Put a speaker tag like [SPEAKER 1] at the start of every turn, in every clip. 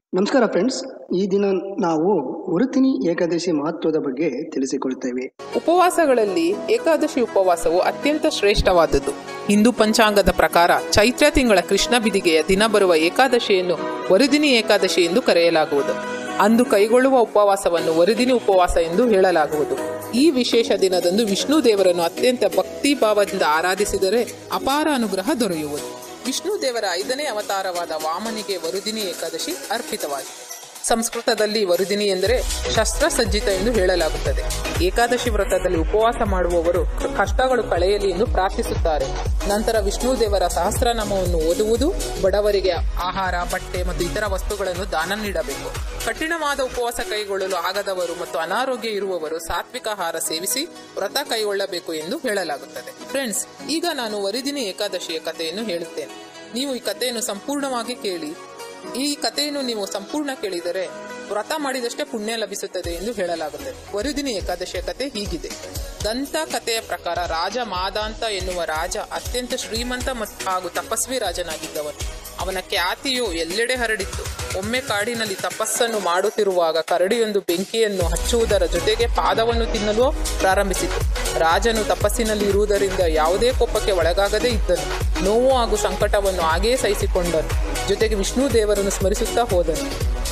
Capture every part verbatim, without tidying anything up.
[SPEAKER 1] ನಮಸ್ಕಾರ ಫ್ರೆಂಡ್ಸ್, ಈ ದಿನ ನಾವು ವರುತಿನಿ ಏಕಾದಶಿ ಮಹತ್ವದ ಬಗ್ಗೆ ತಿಳಿಸಿಕೊಳ್ತೇವೆ.
[SPEAKER 2] ಉಪವಾಸಗಳಲ್ಲಿ ಏಕಾದಶಿ ಉಪವಾಸವು ಅತ್ಯಂತ ಶ್ರೇಷ್ಠವಾದದ್ದು. ಹಿಂದೂ ಪಂಚಾಂಗದ ಪ್ರಕಾರ ಚೈತ್ರ ತಿಂಗಳ ಕೃಷ್ಣ ಬಿದಿಗೆಯ ದಿನ ಬರುವ ಏಕಾದಶಿಯನ್ನು ವರುದಿನಿ ಏಕಾದಶಿ ಎಂದು ಕರೆಯಲಾಗುವುದು. ಅಂದು ಕೈಗೊಳ್ಳುವ ಉಪವಾಸವನ್ನು ವರುದಿನಿ ಉಪವಾಸ ಎಂದು ಹೇಳಲಾಗುವುದು. ಈ ವಿಶೇಷ ದಿನದಂದು ವಿಷ್ಣು ದೇವರನ್ನು ಅತ್ಯಂತ ಭಕ್ತಿ ಭಾವದಿಂದ ಆರಾಧಿಸಿದರೆ ಅಪಾರ ಅನುಗ್ರಹ ದೊರೆಯುವುದು. ವಿಷ್ಣು ದೇವರ ಐದನೇ ಅವತಾರವಾದ ವಾಮನಿಗೆ ವರುದಿನಿ ಏಕಾದಶಿ ಅರ್ಪಿತವಾಗಿದೆ. ಸಂಸ್ಕೃತದಲ್ಲಿ ವರುದಿನಿ ಎಂದರೆ ಶಸ್ತ್ರಸಜ್ಜಿತ ಎಂದು ಹೇಳಲಾಗುತ್ತದೆ. ಏಕಾದಶಿ ವ್ರತದಲ್ಲಿ ಉಪವಾಸ ಮಾಡುವವರು ಕಷ್ಟಗಳು ಕಳೆಯಲಿ ಎಂದು ಪ್ರಾರ್ಥಿಸುತ್ತಾರೆ. ನಂತರ ವಿಷ್ಣು ದೇವರ ಸಹಸ್ರನಾಮವನ್ನು ಓದುವುದು, ಬಡವರಿಗೆ ಆಹಾರ, ಬಟ್ಟೆ ಮತ್ತು ಇತರ ವಸ್ತುಗಳನ್ನು ದಾನ ನೀಡಬೇಕು. ಕಠಿಣವಾದ ಉಪವಾಸ ಕೈಗೊಳ್ಳಲು ಆಗದವರು ಮತ್ತು ಅನಾರೋಗ್ಯ ಇರುವವರು ಸಾತ್ವಿಕ ಆಹಾರ ಸೇವಿಸಿ ವ್ರತ ಕೈಗೊಳ್ಳಬೇಕು ಎಂದು ಹೇಳಲಾಗುತ್ತದೆ. ಫ್ರೆಂಡ್ಸ್, ಈಗ ನಾನು ವರುದಿನಿ ಏಕಾದಶಿಯ ಕಥೆಯನ್ನು ಹೇಳುತ್ತೇನೆ. ನೀವು ಈ ಕಥೆಯನ್ನು ಸಂಪೂರ್ಣವಾಗಿ ಕೇಳಿ. ಈ ಕಥೆಯನ್ನು ನೀವು ಸಂಪೂರ್ಣ ಕೇಳಿದರೆ ವ್ರತ ಮಾಡಿದಷ್ಟೇ ಪುಣ್ಯ ಲಭಿಸುತ್ತದೆ ಎಂದು ಹೇಳಲಾಗುತ್ತದೆ. ವರುದಿನಿ ಏಕಾದಶಿಯ ಕಥೆ ಹೀಗಿದೆ. ದಂತ ಕಥೆಯ ಪ್ರಕಾರ ರಾಜ ಮಾದಾಂತ ಎನ್ನುವ ರಾಜ ಅತ್ಯಂತ ಶ್ರೀಮಂತ ಮತ್ತು ಹಾಗೂ ತಪಸ್ವಿ ರಾಜನಾಗಿದ್ದವನು. ಅವನ ಖ್ಯಾತಿಯು ಎಲ್ಲೆಡೆ ಹರಡಿತ್ತು. ಒಮ್ಮೆ ಕಾಡಿನಲ್ಲಿ ತಪಸ್ಸನ್ನು ಮಾಡುತ್ತಿರುವಾಗ ಕರಡಿಯೊಂದು ಬೆಂಕಿಯನ್ನು ಹಚ್ಚುವುದರ ಜೊತೆಗೆ ಪಾದವನ್ನು ತಿನ್ನಲು ಪ್ರಾರಂಭಿಸಿತು. ರಾಜನು ತಪಸ್ಸಿನಲ್ಲಿ ಇರುವುದರಿಂದ ಯಾವುದೇ ಕೋಪಕ್ಕೆ ಒಳಗಾಗದೇ ಇದ್ದನು. ನೋವು ಹಾಗೂ ಸಂಕಟವನ್ನು ಹಾಗೆಯೇ ಸಹಿಸಿಕೊಂಡನು. ಜೊತೆಗೆ ವಿಷ್ಣು ದೇವರನ್ನು ಸ್ಮರಿಸುತ್ತಾ ಹೋದನು.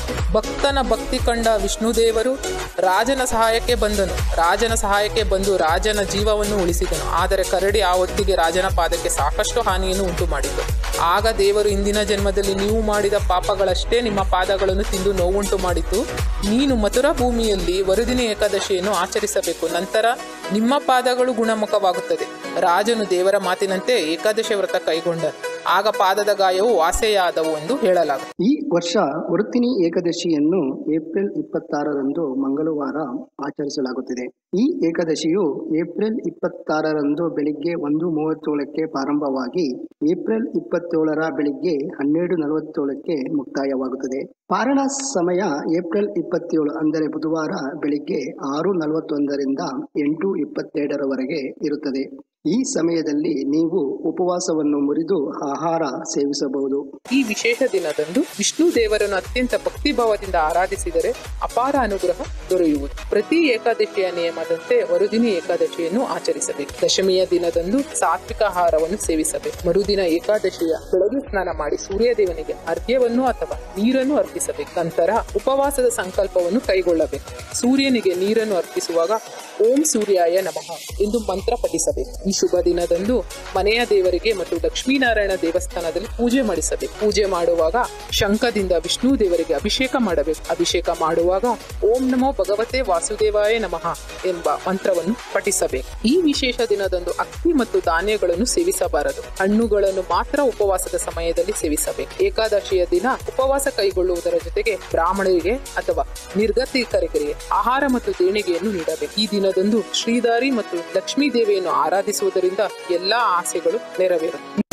[SPEAKER 2] ಭಕ್ತನ ಭಕ್ತಿ ಕಂಡ ವಿಷ್ಣು ದೇವರು ರಾಜನ ಸಹಾಯಕ್ಕೆ ಬಂದನು. ರಾಜನ ಸಹಾಯಕ್ಕೆ ಬಂದು ರಾಜನ ಜೀವವನ್ನು ಉಳಿಸಿದನು. ಆದರೆ ಕರಡಿ ಆ ಹೊತ್ತಿಗೆ ರಾಜನ ಪಾದಕ್ಕೆ ಸಾಕಷ್ಟು ಹಾನಿಯನ್ನು ಉಂಟು ಮಾಡಿತು. ಆಗ ದೇವರು, ಇಂದಿನ ಜನ್ಮದಲ್ಲಿ ನೀವು ಮಾಡಿದ ಪಾಪಗಳಷ್ಟೇ ನಿಮ್ಮ ಪಾದಗಳನ್ನು ತಿಂದು ನೋವುಂಟು ಮಾಡಿತು. ನೀನು ಮಥುರಾ ಭೂಮಿಯಲ್ಲಿ ವರುದಿನಿ ಏಕಾದಶಿಯನ್ನು ಆಚರಿಸಬೇಕು. ನಂತರ ನಿಮ್ಮ ಪಾದಗಳು ಗುಣಮುಖವಾಗುತ್ತದೆ. ರಾಜನು ದೇವರ ಮಾತಿನಂತೆ ಏಕಾದಶಿ ವ್ರತ ಕೈಗೊಂಡನು. ಆಗ ಪಾದದ ಗಾಯವು ವಾಸೆಯಾದವು ಎಂದು ಹೇಳಲಾಗುತ್ತದೆ.
[SPEAKER 1] ಈ ವರ್ಷ ವರುತಿನಿ ಏಕಾದಶಿಯನ್ನು ಏಪ್ರಿಲ್ ಇಪ್ಪತ್ತಾರರಂದು ಮಂಗಳವಾರ ಆಚರಿಸಲಾಗುತ್ತಿದೆ. ಈ ಏಕಾದಶಿಯು ಏಪ್ರಿಲ್ ಇಪ್ಪತ್ತಾರರಂದು ಬೆಳಿಗ್ಗೆ ಒಂದು ಮೂವತ್ತೇಳಕ್ಕೆ ಪ್ರಾರಂಭವಾಗಿ ಏಪ್ರಿಲ್ ಇಪ್ಪತ್ತೇಳರ ಬೆಳಿಗ್ಗೆ ಹನ್ನೆರಡು ನಲವತ್ತೇಳಕ್ಕೆ ಮುಕ್ತಾಯವಾಗುತ್ತದೆ. ಪಾರಣ ಸಮಯ ಏಪ್ರಿಲ್ ಇಪ್ಪತ್ತೇಳು ಅಂದರೆ ಬುಧವಾರ ಬೆಳಿಗ್ಗೆ ಆರು ನಲವತ್ತೊಂದರಿಂದ ಎಂಟು ಇಪ್ಪತ್ತೆರಡರವರೆಗೆ ಇರುತ್ತದೆ. ಈ ಸಮಯದಲ್ಲಿ ನೀವು ಉಪವಾಸವನ್ನು ಮುರಿದು ಆಹಾರ ಸೇವಿಸಬಹುದು.
[SPEAKER 2] ಈ ವಿಶೇಷ ದಿನದಂದು ವಿಷ್ಣು ದೇವರನ್ನು ಅತ್ಯಂತ ಭಕ್ತಿಭಾವದಿಂದ ಆರಾಧಿಸಿದರೆ ಅಪಾರ ಅನುಗ್ರಹ ದೊರೆಯುವುದು. ಪ್ರತಿ ಏಕಾದಶಿಯ ನಿಯಮದಂತೆ ವರುದಿನಿ ಏಕಾದಶಿಯನ್ನು ಆಚರಿಸಬೇಕು. ದಶಮಿಯ ದಿನದಂದು ಸಾತ್ವಿಕ ಆಹಾರವನ್ನು ಸೇವಿಸಬೇಕು. ಮರುದಿನ ಏಕಾದಶಿಯ ಬೆಳಗ್ಗೆ ಸ್ನಾನ ಮಾಡಿ ಸೂರ್ಯ ದೇವನಿಗೆ ಅರ್ಘ್ಯವನ್ನು ಅಥವಾ ನೀರನ್ನು ಅರ್ಪಿಸಬೇಕು. ನಂತರ ಉಪವಾಸದ ಸಂಕಲ್ಪವನ್ನು ಕೈಗೊಳ್ಳಬೇಕು. ಸೂರ್ಯನಿಗೆ ನೀರನ್ನು ಅರ್ಪಿಸುವಾಗ ಓಂ ಸೂರ್ಯಾಯ ನಮಃ ಎಂದು ಮಂತ್ರ ಪಠಿಸಬೇಕು. ಈ ಶುಭ ದಿನದಂದು ಮನೆಯ ದೇವರಿಗೆ ಮತ್ತು ಲಕ್ಷ್ಮೀನಾರಾಯಣ ದೇವಸ್ಥಾನದಲ್ಲಿ ಪೂಜೆ ಮಾಡಿಸಬೇಕು. ಪೂಜೆ ಮಾಡುವಾಗ ಶಂಖದಿಂದ ವಿಷ್ಣು ದೇವರಿಗೆ ಅಭಿಷೇಕ ಮಾಡಬೇಕು. ಅಭಿಷೇಕ ಮಾಡುವಾಗ ಓಂ ನಮೋ ಭಗವತೆ ವಾಸುದೇವಾಯ ನಮಃ ಎಂಬ ಮಂತ್ರವನ್ನು ಪಠಿಸಬೇಕು. ಈ ವಿಶೇಷ ದಿನದಂದು ಅಕ್ಕಿ ಮತ್ತು ಧಾನ್ಯಗಳನ್ನು ಸೇವಿಸಬಾರದು. ಹಣ್ಣುಗಳನ್ನು ಮಾತ್ರ ಉಪವಾಸದ ಸಮಯದಲ್ಲಿ ಸೇವಿಸಬೇಕು. ಏಕಾದಶಿಯ ದಿನ ಉಪವಾಸ ಕೈಗೊಳ್ಳುವುದರ ಜೊತೆಗೆ ಬ್ರಾಹ್ಮಣರಿಗೆ ಅಥವಾ ನಿರ್ಗತಿಕರಿಗೆ ಆಹಾರ ಮತ್ತು ದೇಣಿಗೆಯನ್ನು ನೀಡಬೇಕು. ಈ ದಿನದಂದು ಶ್ರೀಧಾರಿ ಮತ್ತು ಲಕ್ಷ್ಮೀ ದೇವಿಯನ್ನು ಆರಾಧಿಸುವುದರಿಂದ ಎಲ್ಲಾ ಆಸೆಗಳು ನೆರವೇರುತ್ತವೆ.